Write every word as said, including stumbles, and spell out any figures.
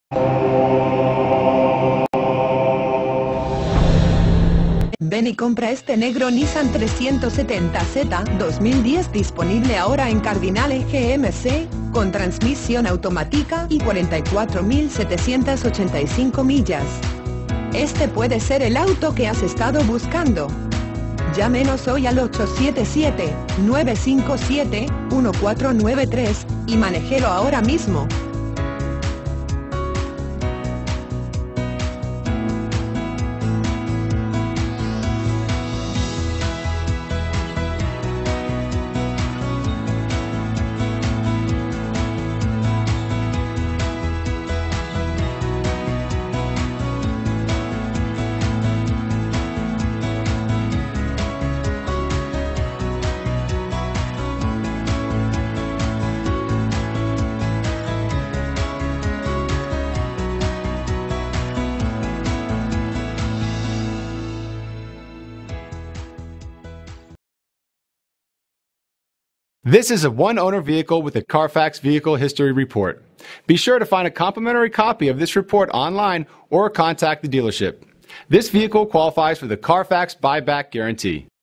Ven y compra este negro Nissan trescientos setenta Z dos mil diez disponible ahora en Cardinale G M C, con transmisión automática y cuarenta y cuatro mil setecientas ochenta y cinco millas. Este puede ser el auto que has estado buscando. Llámenos hoy al ocho siete siete, nueve cinco siete, uno cuatro nueve tres y manéjelo ahora mismo. This is a one-owner vehicle with a Carfax Vehicle History Report. Be sure to find a complimentary copy of this report online or contact the dealership. This vehicle qualifies for the Carfax Buyback Guarantee.